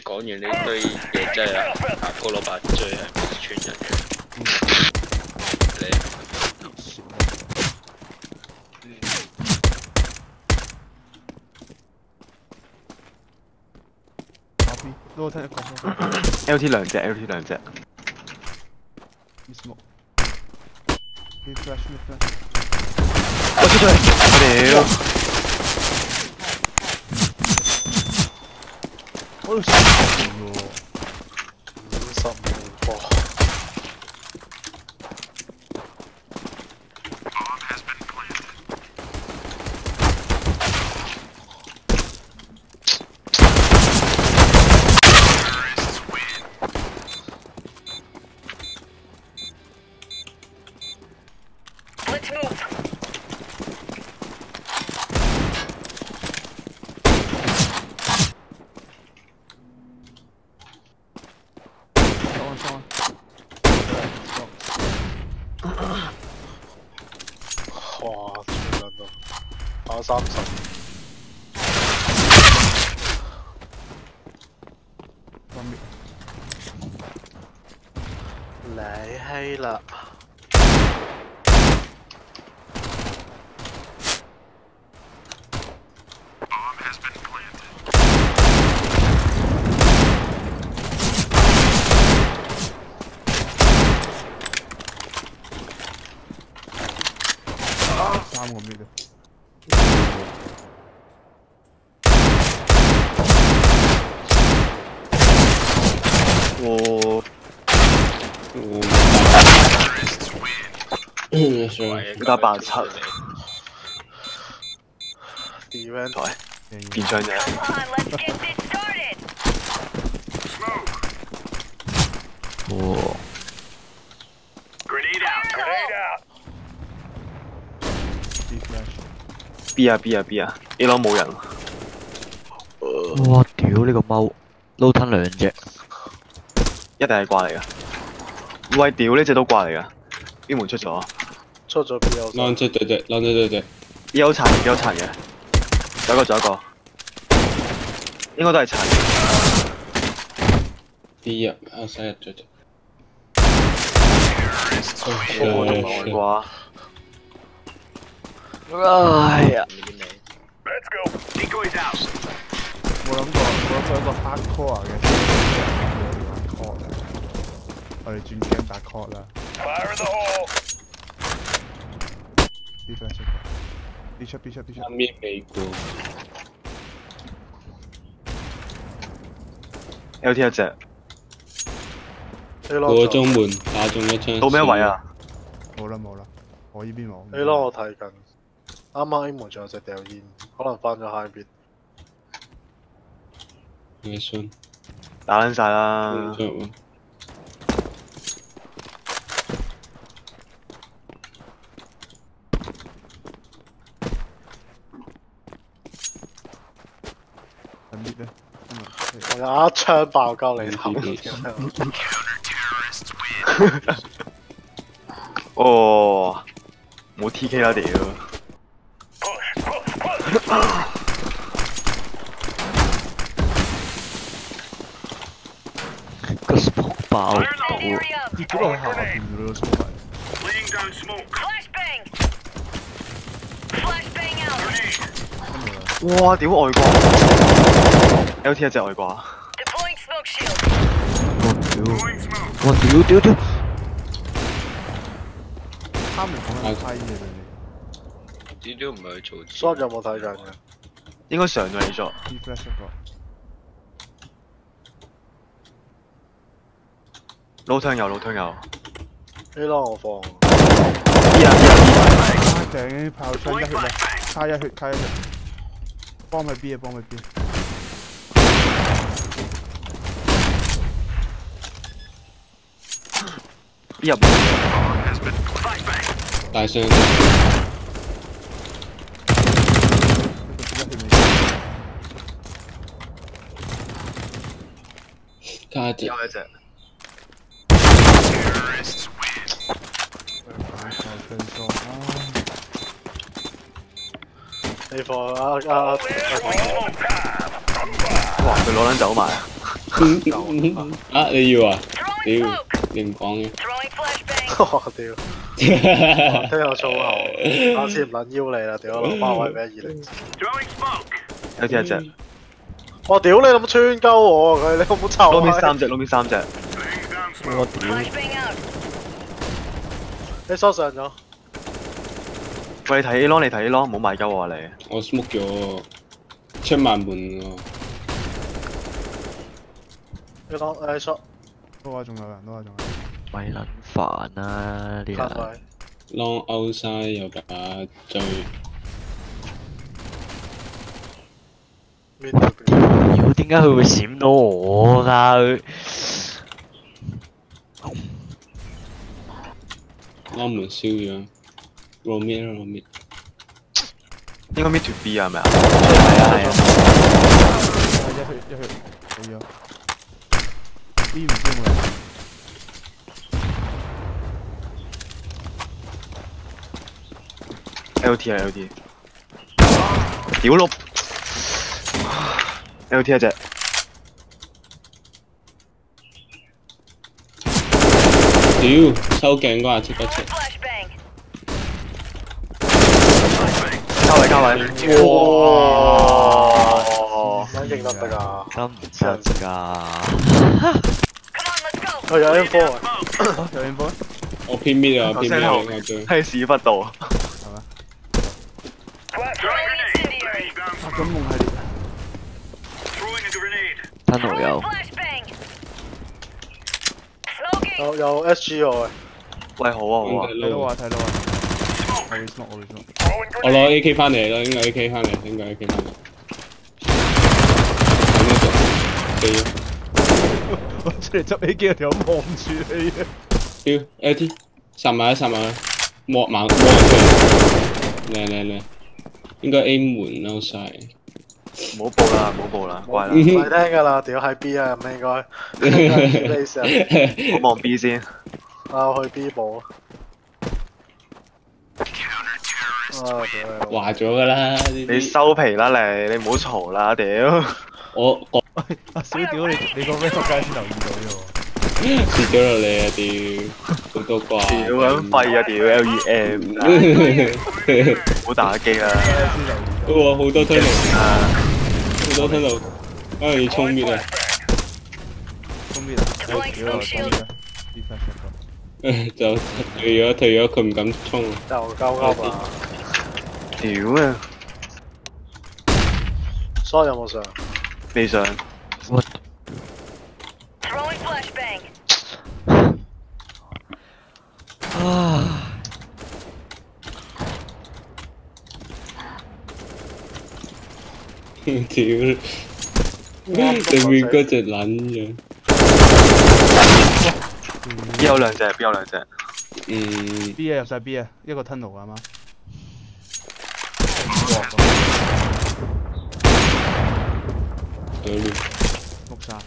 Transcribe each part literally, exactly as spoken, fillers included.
講完呢堆嘢真係阿高老闆最係唔是村人嘅。你打 B， 都聽一個。 L T 兩隻 ，L T 兩隻。 smoke。Mid flash mid flash。 我出咗嚟，我屌！ 我都十五喎， 五十五個。 Let's move. 哇！全人啊，打三十。你閪啦！ 三個 mid 我嗯， 打八七 ，event 台變槍啫。 哦。 Grenade out! Grenade out! B flash。 B 啊 B 啊 B 啊 ，A 樓冇人。 哇！屌呢個貓，撈吞兩隻， 一定係掛嚟噶。喂，屌呢隻都掛嚟噶。邊門出咗？ 出咗 B 有。 兩隻對對，兩隻對對。 B 有殘嘅 ，B 有殘嘅。仲有一個，仲有一個。應該都係殘嘅。 B 入，啊洗入咗隻。 我仲外掛。 哎呀 Let's go! Decoys out! 我諗過，我諗過一個 hardcore 嘅 call 我哋轉 game 打 call 啦。 Fire in the hole! B flash B 出 B 出 B 出。 啱邊未過。 L T 一隻。 過中門打中一槍。 到咩位啊？ 冇啦冇啦，我依邊冇。 A 咯，我睇緊。啱啱 A 門仲有隻掉煙，可能翻咗 high bit。 你信？ 打撚晒啦。 喺邊咧？ 我有一槍爆鳩你頭。 哦，冇 T K 啦屌！ 個 smoke 爆到， 跌咗落下邊㗎咯 smoke 埋。 Laying down smoke. Flashbang! Flashbang out! 哇！屌外掛 ，L T 一隻外掛。 Deploying smoke shield. 哇屌屌屌！ 他們講緊批嘅你啲都唔係去做。 shot 有冇睇緊嘅？ 應該上咗嚟咗。 B flash 一個。 撈槍有，撈槍有。 A 咯，我放。 B 啊 B 啊 B 啊！ 頂炮槍一血啦，卡一血卡一血。幫佢 B 啊，幫佢 B。 B 入。 大聲。加一隻。 有一隻。 你放啊啊！哇！ 佢攞撚走埋。 啊你要啊？ Throwing 屌 smoke. 你唔講嘅。 Throwing flashbang. 我屌，聽有粗口，下次唔撚邀你啦，屌留翻位俾二零。 Throwing smoke. 有啲一隻， 我屌你諗穿鳩我佢，你有冇臭攞面啊？ 三隻，攞面三隻， Laying down smoke. 我屌， Flashbang out. 你收上咗， 喂你睇 A 咯，你睇 A 咯，唔好賣鳩我啊你。 我 smoke 咗出埋門喎。 你講誒 shot 都話仲有人，都話仲有人。 咪撚煩啊！啲人拍位， Long outside 有把最 mid to B 妖，點解佢會閃到我㗎？佢 Long 門燒咗。roll mid roll mid。 應該 mid to B 啊，係咪啊？ 係啊係啊， 一血一血死咗。B 唔知有冇人？ L T 啊 L T， 屌碌 ，L T 一隻， 屌收鏡嗰下即刻出。 Flashbang. 交位交位，哇！ 撚認得得㗎， 得唔得㗎？ Come on, let's go. 佢有 M four 啊， 啊有 info？ 我偏 mid 啊，偏 mid 啊， 頭我最。 喺屎忽度， 係嘛？ Throwing incendiary. Laying down 啊 smoke. 咁夢係 Throwing a grenade. tunnel 有 Flashbang. Smoking. 有有 S G 喎， 喂好啊好啊， 睇到啊睇到啊。我 resmoke 我 resmoke。 Throwing 我攞 grenade. A K 翻嚟啦，應該 A K 翻嚟，應該 A K 翻嚟。咁呢度死咗。 我出嚟執 A 機，條友望住你嘅。 屌 L T 殺埋啦殺埋啦，摸猛摸人出嚟。嚟嚟嚟，應該 A 門勾晒。 唔好報啦唔好報啦，乖啦， 唔係聽㗎啦，屌喺 B 啊，唔應該。base 啊， 我望 B 先， 啊我去 B 部。啊屌你！ 話咗㗎啦，呢你啲收皮啦你，你唔好嘈啦屌， 我我阿小屌你你個 record 街先留意到啫喎。 跌咗落嚟啊屌，好多掛。 屌咁廢啊屌 L E M，唔好打機啦， 先留意哇好多推路， 啊好多推路，啊要衝滅啊！ 到。中邊啊？屌啊中邊啊！呢塊上個。 就退咗退咗，佢唔敢衝。 就鳩鳩啊！ 屌啊， shot 有冇上？ 未上， what？ Throwing flashbang. 啊！ 屌，對面嗰隻撚樣。 B 有兩隻 B 有兩隻， 嗯， B 啊入晒 B 啊，一個 tunnel 啊嘛。 屌你， 碌晒。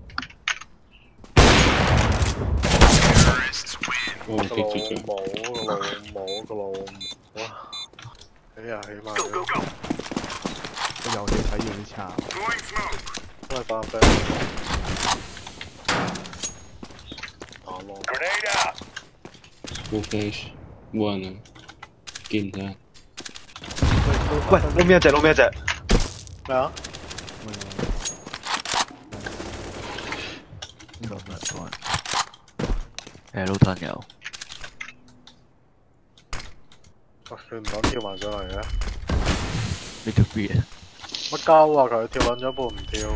我個老記住咗。 母個老母個老母啊！起啊起碼 Go, go, go. 個遊戲體驗啲差。 Throwing smoke. 都係翻飛。打咯！ Grenade out. 冇 flash，冇人啊，見唔到。 喂撈邊一隻撈邊一隻， 咩啊？ 呢個唔係錯。誒，老吞有。 喂佢唔敢跳埋上嚟嘅， 呢條 B 啊！ 乜鳩啊佢跳撚咗半唔跳。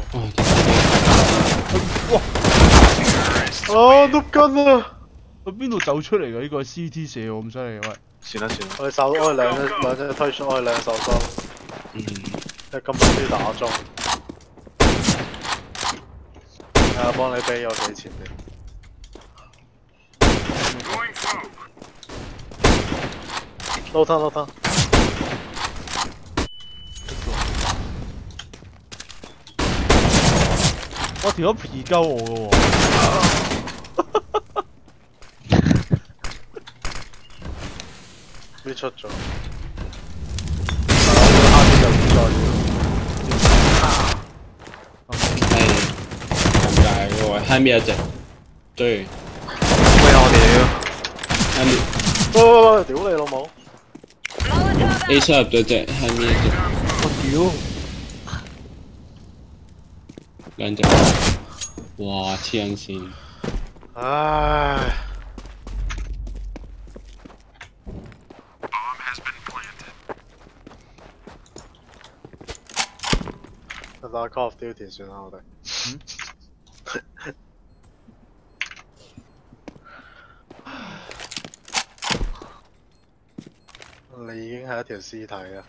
哇！ 啊碌筋啊！ 佢邊度走出嚟㗎？呢個係 C T 射我咁犀利嘅喂。 算啦算啦， 我哋手我哋兩隻兩隻推出，我哋兩隻手收， 嗯， 你咁多啲打中。係啊，幫你俾我幾錢先。 Throwing smoke. 撈吞撈吞。 我條友皮鳩我嘅喎。 呢出咗。下邊就唔再要。 係尷尬。 位，下面一隻，追喂我下面喂喂喂，屌你老母！ Molotov A out. 出入咗隻，下面一隻， 我兩隻，哇黐撚線， 唉， 打 Call of Duty 算啦，我哋。你已經係一條屍體啦。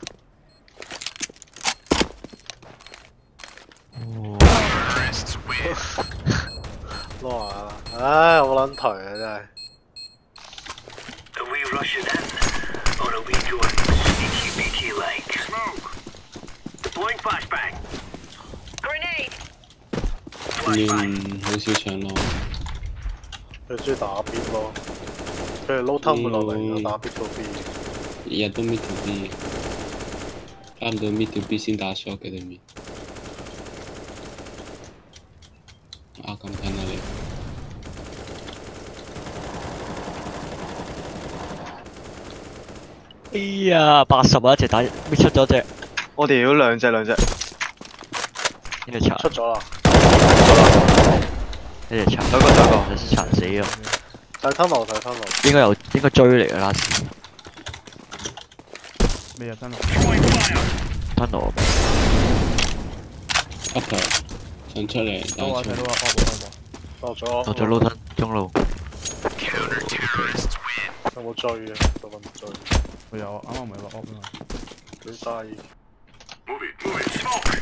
攞下啦，唉，好撚頹啊真係。 Are we rushing in? Or are we going sneaky beaky like? Smoke. Deploying flashbang. Grenade. 練好少搶咯， 佢中意打 beat 咯，佢哋撈吞落嚟又打 beat 到 B。 日日都 mid to B，差唔多 mid to B 先打 shot 嘅對面。啊咁近啊你！ 哎呀，八十啊，一隻打搣出咗隻， 我屌兩隻兩隻， 呢隻殘， 出咗啦， 呢隻殘， 兩個兩個， 殘死啊！ 睇吞落睇吞落。 應該有應該追嚟㗎啦， 咩啊？真係吞落。 upper 上出嚟打出到啊睇到啊，惡落咗。 落咗 low 吞中路， 有冇追啊？都揾唔追。 佢有啊，啱啱唔係話惡啊嘛。 佢低。 Move it, move it. Smoke.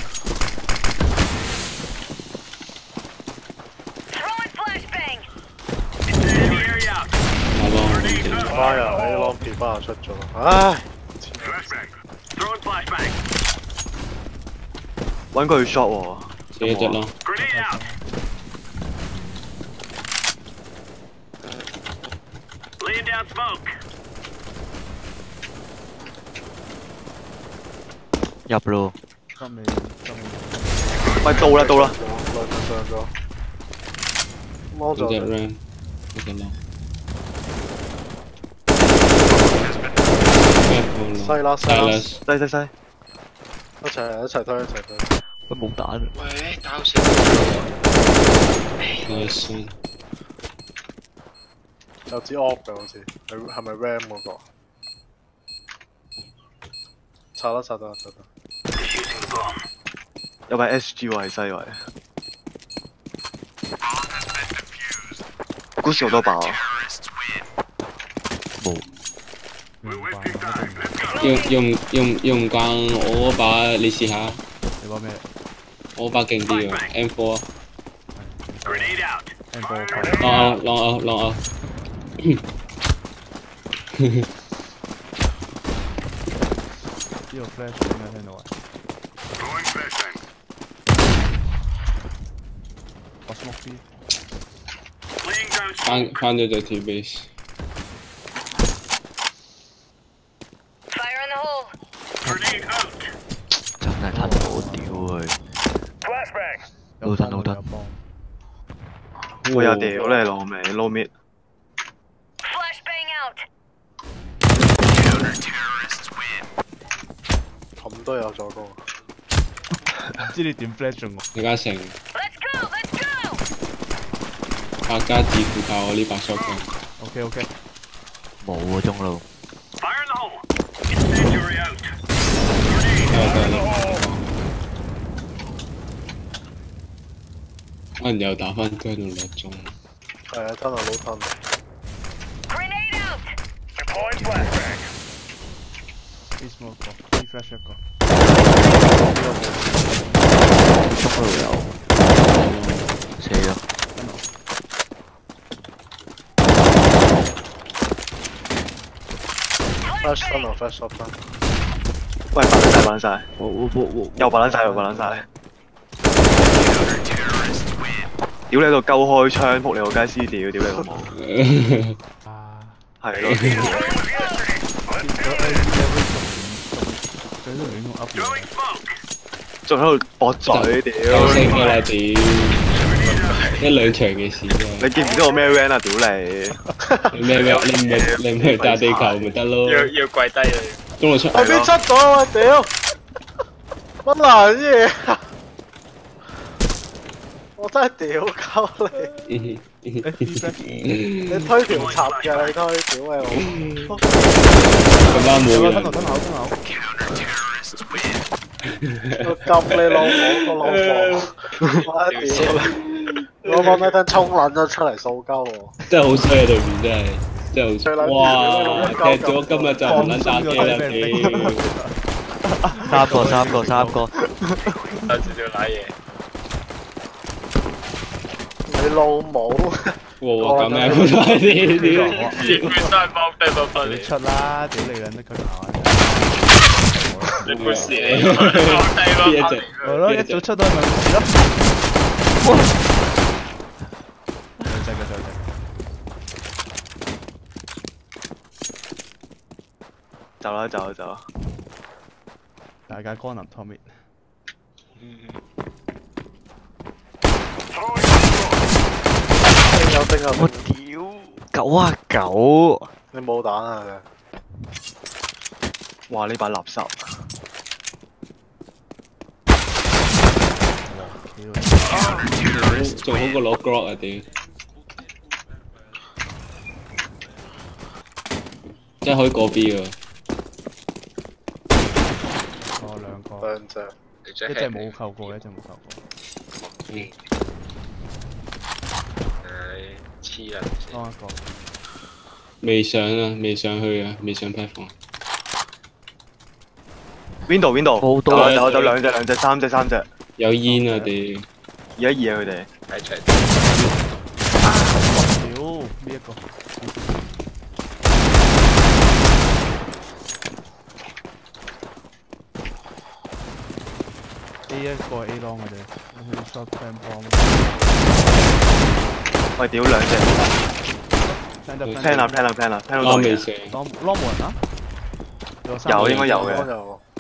Throwing flashbang. Enemy area out. 打咯，唔正。 巴人 A long P 巴人出咗，唉！ Flashbang. Throwing flashbang. 揾佢 shot 喎。 死一隻咯， Grenade out. Laying down smoke. 入咯， 執未執未。 喂，到啦到啦， 兩隻上咗，摸咗嗰隻佢。 ram，嗰隻咯。 西啦西啦，一 Silas， 西西西， 齊一齊推一齊推。 佢冇彈， 喂，打死 nice， 有支 op 嘅好似，係係咪 ram 嗰個？拆啦拆得拆得。 Defusing the bomb. 有把 S G 喎喺西圍，股市好多爆啊！ 冇。 唔慣啊！ 用用用用慣我嗰把，你試下， 你話咩我把勁啲喎 ，M 四啊， Grenade out. ？M 波浪啊浪啊浪啊！ 呢個 flash 點解聽到啊？ Throwing flashbang. 我 smoke B。 Laying down 翻 smoke. 翻咗隻 T base， Fire in the hole. Grenade out. 真係吞我屌佢， Flashbang. 老吞老吞有幫我有屌你老味撈滅， Flashbang out. 咁都有助攻。 唔知你點 flash 中我？ 李嘉誠 Let's go. Let's go. 百家致富靠我呢把 shotgun， OK OK。 冇啊中路， Fire in the hole. Incendiary out. 得啦得啦，可能又打翻姜到落鐘。 係啊，吞啊老吞。 Grenade out. Deploying flashbang. B smoke 個 B flash 一個。 中路有，死咗。 flash 吞啊 flash up 吞。 喂，白撚晒白撚晒， 我我我我又白撚晒又白撚晒，屌你喺度鳩開槍，仆你個街屍屌，屌你老母， 啊！ 係咯， 見咗 A level 仲仲最都亂咁 up 嘢。 Throwing smoke. 仲喺度駁嘴屌， 夠升㗎啦屌！ 一兩場嘅事啫。 你見唔見我咩 van 啊？屌你！ 咩咩？你唔係你唔係打地球咪得咯？ 要要跪低啊！ 中路出。 後邊出咗啊！屌，乜爛嘢？我真係屌鳩你！你推條插嘅，你推屌你老！ 咁啱冇人。 吞口吞口吞口。 我撳你老母個老婆！我屌你！我幫你等衝撚咗出嚟掃鳩我。 真係好衰啊！對面真係真係好衰。哇！踢咗今日就唔撚打機啦！屌！ 三個三個三個。 有少少瀨嘢。 你老母！ 哇！咁樣佢都係啲啲， 全部都係幫低幫幫你你。 出啦！屌你撚得佢鬧啊！ 你冇事你幫低幫一幫隻。 係咯，一早出到咪冇事咯。哇！再隻嘅再隻。 走啦走啦走啦！ 大家光臨 Tommy。 有丁有我丁， 屌九啊九， 你冇彈啊佢？ 哇！呢把垃圾。 仲好過攞 Glock 啊屌！真係可以過 B 啊！ 哦，兩個， 兩隻。 一隻冇扣過，一隻冇扣過。 嗯。 唉，黐人。 當一個。 未上啊，未上去啊，未上 platform。 邊度邊度？ 好多走走走兩隻兩隻三隻三隻。 有煙啊屌！ 二一二啊佢哋。 睇齊。 屌呢一個。A 一個 A long 嘅啫 ，short plan bomb。 喂屌兩隻。plan 啦 plan 啦 plan 啦 plan 到未成。 long long 冇人啊？ 有應該有嘅。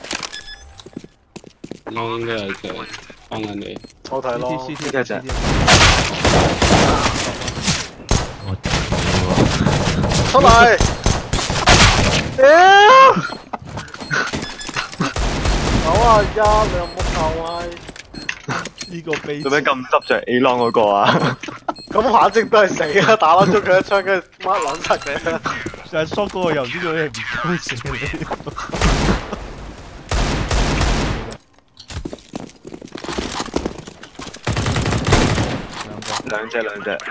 long 應該有隻，幫緊你。 我睇咯。 C T 一隻。 我屌出嚟！屌！九啊一，你有冇夠啊？ 呢個悲。 做咩咁執着 A long 嗰個啊？ 咁反正都係死啦，打甩咗佢一槍，跟住乜撚柒嘅。 就係 shot 嗰個又唔知做咩唔高射你。 兩隻兩隻。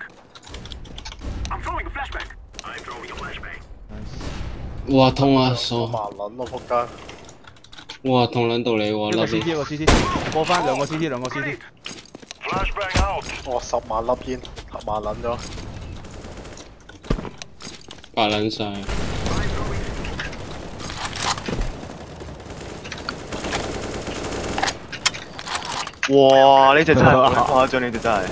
哇痛啊傻！ 麻撚咯仆街！ 哇痛撚到你喎， 一個粒 C T 一個 C T， 過翻兩個 C T 兩個 C T。 哇十萬粒煙，麻撚咗。 白撚晒。 哇！呢隻真係好誇張，呢隻真係。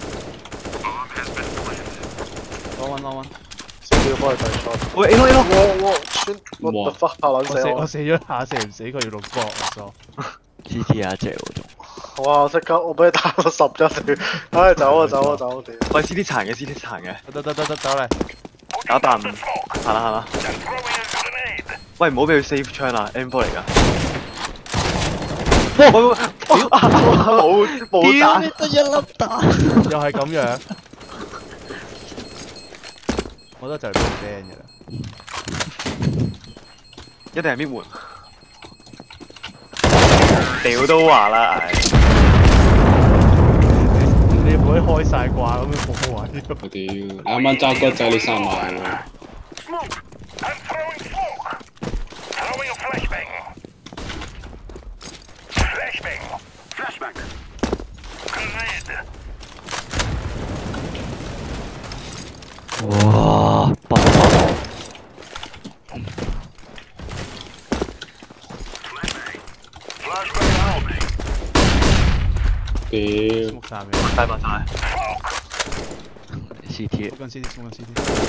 攞穩攞穩。 少少幫佢對錯。 喂 A long A long， 我我穿我突發嚇撚死我。 我死咗下射唔死佢要六角啊錯。 C T 有一隻喎仲。 哇！即刻我俾你打到十一條，唉走啊走啊走啊屌！ 喂 C T 殘嘅 C T 殘嘅。 得得得得走嚟。 打八五，行啦行啦。喂唔好俾佢 save 槍啊 ，M 四嚟㗎。哇！冇冇打。 得一粒蛋。 又係咁樣。我覺得就係俾人 ban 嘅啦。 一定係搣門。屌都話啦，唉。 你唔可以開晒掛咁樣冇位。 我屌！啱啱揸骨仔你三萬喎。 哇！爆爆！ 屌！ 大爆晒。 C T。 跟 C T， 跟 C T。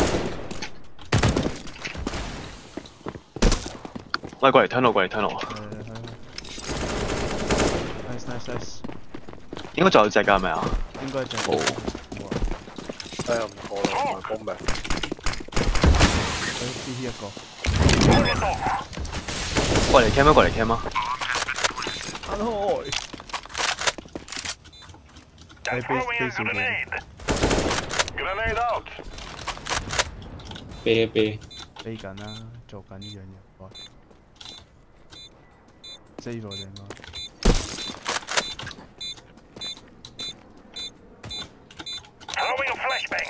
喂，過嚟聽我，過嚟聽我。 nice nice nice。 應該仲有隻㗎係咪啊？ 應該就哦， 哎呀唔錯啦，唔係公明。 佢 C T 一個， 過嚟 cam 啊，過嚟 cam 啊！ 彈開！喺 base base 小隊， Grenade out. 啤一啤， 飛緊啦，做緊呢樣嘢，喂 ，save 咗應該。 Throwing a flashbang.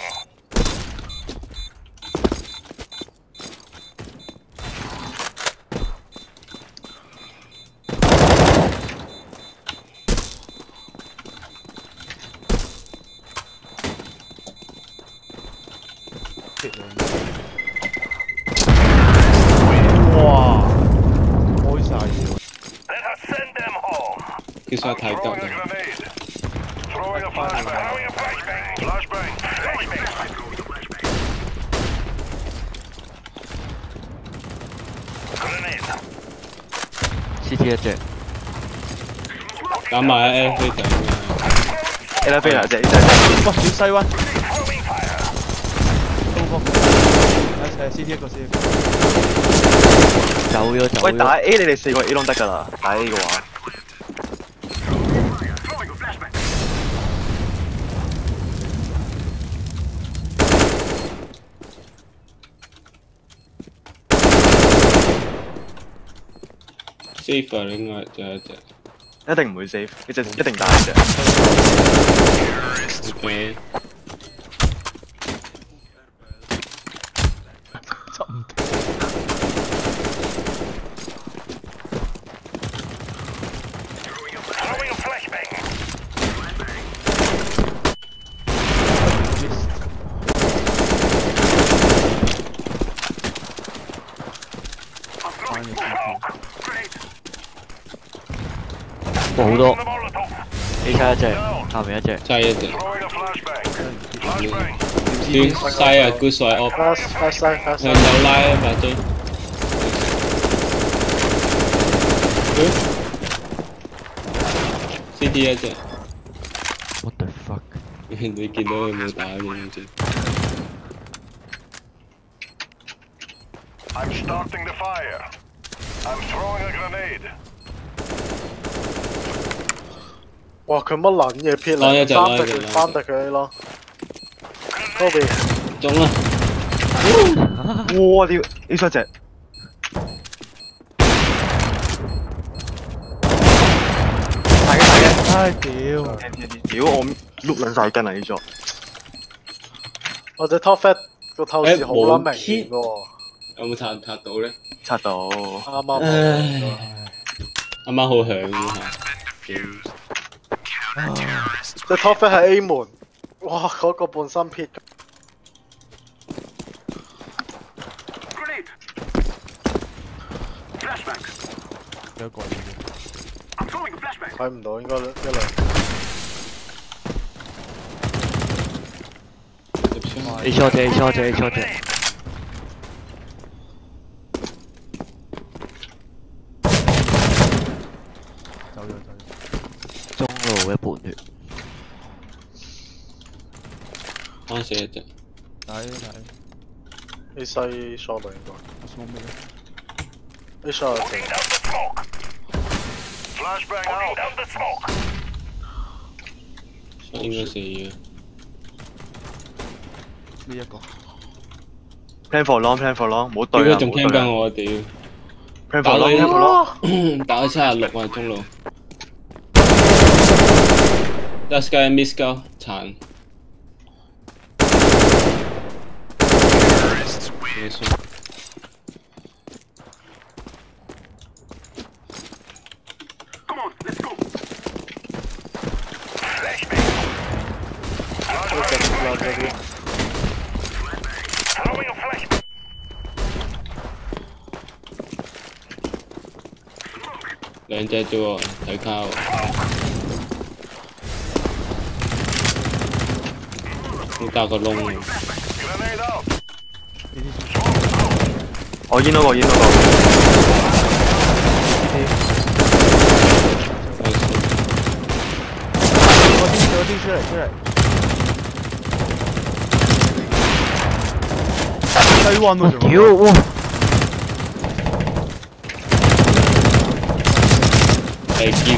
hit 哇！開晒嘢喎！ Let us send them home. 其實太得 Throwing a 啦。 grenade. Throwing a flashbang. Throwing a flashbang. Flashbang. Flashbang. Grenade. C T 一隻， 打埋 A 飛頂 A 啦飛嚟隻，A 隻。 哇！小西灣， Throwing fire. 高峰，誒誒 C T 一個 C T 一個， 走咗走喂，打咗， A 你哋四個 A 窿得㗎啦，打 A 嘅話。 Throwing a flashbang. ，safe 啊應該就一隻。 一定唔會 save，呢隻一定打呢隻。 OK， 執唔到。 Throwing a flashbang. Missed 翻咗 C T。 哇好多 The Molotov. A 差一隻，下面一隻， 差一隻。 Throwing a flashbang. Flashbang. 斷西啊，good side off， fast fast side fast 向 side。 右拉啊把追。C T 一隻， what the fuck？ 你見到佢冇打嘅好似。 I'm starting the fire. I'm throwing a grenade. 哇！佢乜撚嘢撇攞一隻嚟？ 攞一隻三滴佢，三滴佢咯。嗰邊中啦！ 哇！屌 A 出隻，大嘅大嘅。 唉屌！ 屌我碌撚晒筋啊！呢座。 我隻 top fat 個透視好撚誒冇明顯嘅喎， 有冇刷刷到咧？ 刷到。 啱啱好。 唉，啱啱好響喎嚇。 隻 top fat 係 A 門，哇！嗰個半身撇。 Grenade. Flashbang. 有一個嚟嘅， I'm throwing a flashbang. 睇唔到，應該一兩。 A short A short A short， 走咗走咗。 中路一半血， 安死一隻。 睇睇 A 西 short 應該我 smoke 咩咧？ ，A short 正。 Down the smoke. Flashbang out. Down the smoke. 應該死嘅。 呢一個 plan for long，plan for long，唔好對啊！ 點解仲聽唔好對啊緊我啊？屌！ plan 打 for 到 long，plan for long。 打到七十六啊，中路。Last guy miss 鳩殘。結束。 Come on, let's go. 都正啦嗰啲。 Throwing a flashbang. 兩隻啫喎，睇卡喎。要加個窿喎。 Grenade out. 我煙嗰個，煙嗰個。 我天我天出嚟出嚟！ 低溫喎，仲屌哇！ 係結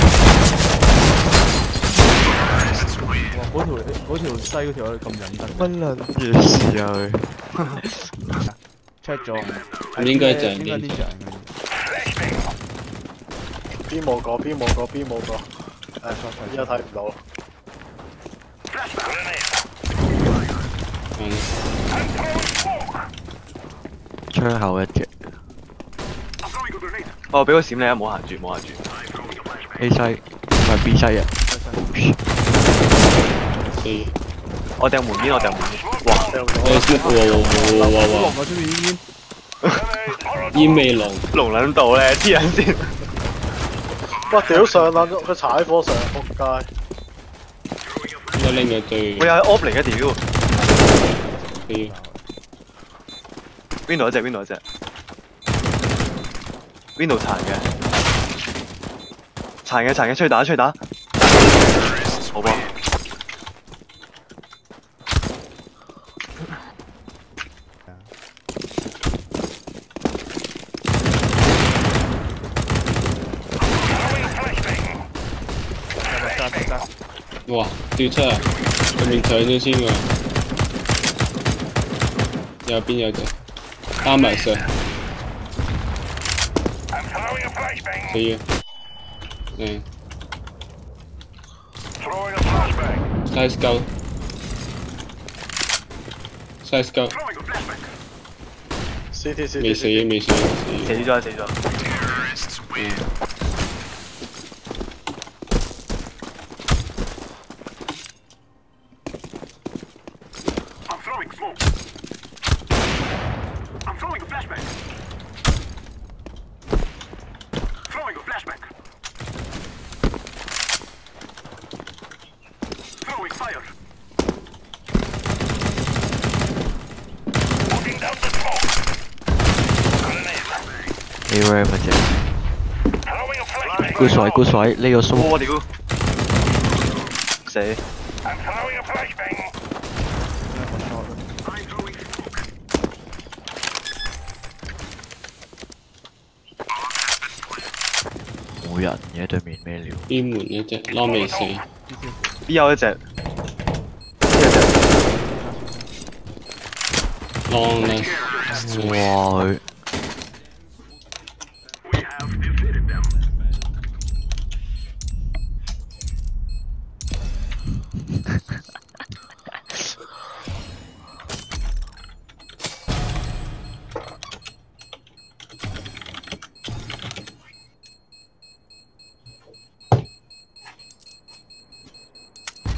哇！嗰條嗰條西嗰條友咁忍得， 乜撚嘢事啊佢？ check 咗， 咁應該就係應該呢隻應該。 邊冇個邊冇個邊冇個，誒依家睇唔到。 嗯， 窗口一隻哦，俾個閃你啊！冇行住，冇行住。 A 西唔係 B 西啊！ 四， 我掟門邊，我掟門邊。哇！ 誒，哇哇哇哇哇！ 龍啊！出面煙煙味濃， 龍撚到咧，黐人先。 哇！屌上撚咗，佢踩火上仆街。 應該拎佢最我又係 off 嚟嘅屌。 啲。 邊度一隻？邊度一隻？邊度殘嘅？殘嘅殘嘅，出去打出去打。好噃。 哇！掉出嚟，對面搶咗先喎。右邊有隻，擔埋上。死嘅。嗯。Let's go。Let's go。 C T C T。 未死未死。 死咗死咗。 嗯。 A ram 嗰隻，高水高水呢個蘇， 我屌！死！ 冇人嘅對面咩料？ 邊門一隻，攞未死。 邊有一隻？ 攞咧。 哇佢！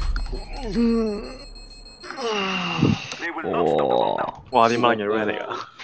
哇！哇！點撚嘢 red 嚟㗎？